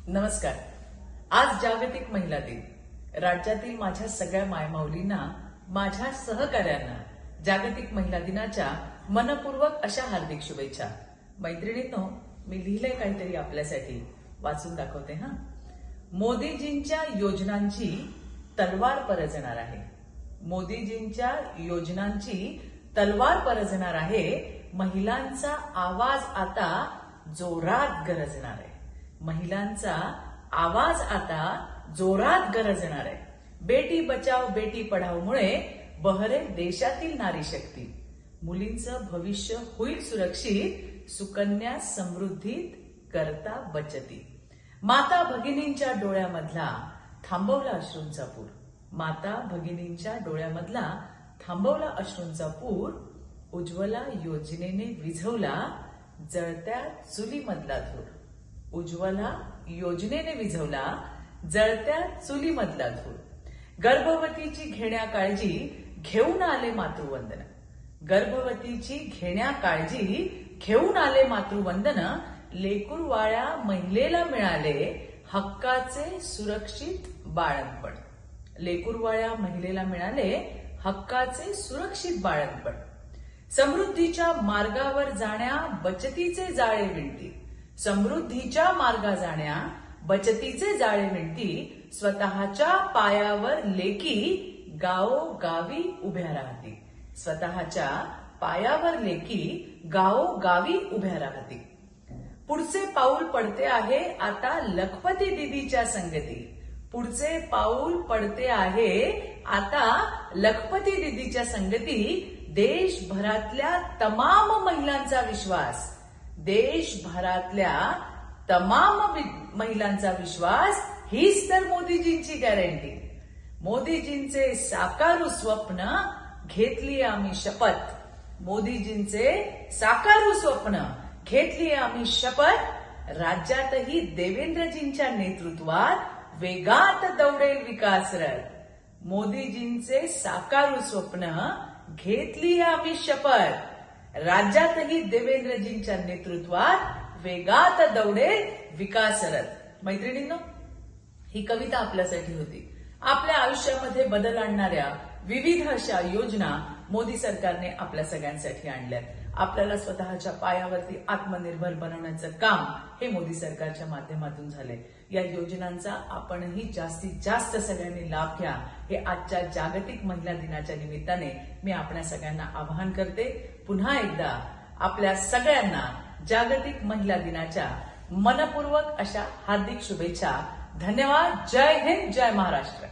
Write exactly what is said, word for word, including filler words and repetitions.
नमस्कार. आज जागतिक महिला दिन. राज्यातील माझ्या सगळ्या मायमाऊलींना, माझ्या सहकाऱ्यांना जागतिक महिला दिनाच्या मनपूर्वक अशा हार्दिक शुभेच्छा. मैत्रिणींनो, मी लिहिलंय काहीतरी आपल्यासाठी, वाचून दाखवते हा. मोदीजींच्या योजनांची तलवार परजणार आहे. मोदीजींच्या योजनांची तलवार परजणार आहे. महिलांचा आवाज आता जोरात गरजणार आहे. महिलांचा आवाज आता जोरात गरजणार आहे. बेटी बचाव बेटी पढाओ मुळे बहरेल देशातील नारी शक्ती. मुलींचं भविष्य होईल सुरक्षित. सुकन्या समृद्धीत करता बचती. माता भगिनींच्या डोळ्यामधला थांबवला अश्रूंचा पूर. माता भगिनींच्या डोळ्यामधला थांबवला अश्रूंचा पूर. उज्ज्वला योजनेने विझवला जळत्या चुलीमधला धूर. उज्ज्वला योजनेने विझवला जळत्या चुलीमधला धूर. गर्भवतीची घेण्या काळजी घेऊन आले मातृवंदन. गर्भवतीची घेण्या काळजी घेऊन आले मातृवंदन. लेकूरवाळ्या महिलेला मिळाले हक्काचे सुरक्षित बाळंतपण. लेकूरवाळ्या महिलेला मिळाले हक्काचे सुरक्षित बाळंतपण. समृद्धीच्या मार्गावर जाण्या बचतीचे जाळे विणती. समृद्धीच्या मार्गा जाण्या बचतीचे जाळे विणती. स्वतःच्या पायावर लेकी गावोगावी उभ्या राहती. स्वतःच्या पायावर लेकी गावोगावी उभ्या राहती. पुढचे पाऊल पडते आहे आता लखपती दिदीच्या संगती. पुढचे पाऊल पडते आहे आता लखपती दिदीच्या संगती. देशभरातल्या तमाम महिलांचा विश्वास. देशभरातल्या तमाम महिलांचा विश्वास हीच तर मोदीजींची गॅरंटी. मोदीजींचे साकारू स्वप्न घेतली आम्ही शपथ. मोदीजींचे साकारू स्वप्न घेतली आम्ही शपथ. राज्यातही देवेंद्रजींच्या नेतृत्वात वेगात दौडेल विकास रथ. मोदीजींचे साकारू स्वप्न घेतली आम्ही शपथ. राज्यातही देवेंद्रजींच्या नेतृत्वात वेगात दौडेल विकास रथ. मैत्रिणींनो, ही कविता आपल्यासाठी होती. आपल्या आयुष्यामध्ये बदल आणणाऱ्या विविध अशा योजना मोदी सरकारने आपल्या सगळ्यांसाठी आणल्यात. आपल्याला स्वतःच्या पायावरती आत्मनिर्भर बनवण्याचं काम हे मोदी सरकारच्या माध्यमातून झाले. या योजनांचा आपणही जास्तीत जास्त सगळ्यांनी लाभ घ्या, हे आजच्या जागतिक महिला दिनाच्या निमित्ताने मी आपल्या सगळ्यांना आवाहन करते. पुन्हा एकदा आपल्या सगळ्यांना जागतिक महिला दिनाच्या मनपूर्वक अशा हार्दिक शुभेच्छा. धन्यवाद. जय हिंद, जय महाराष्ट्र.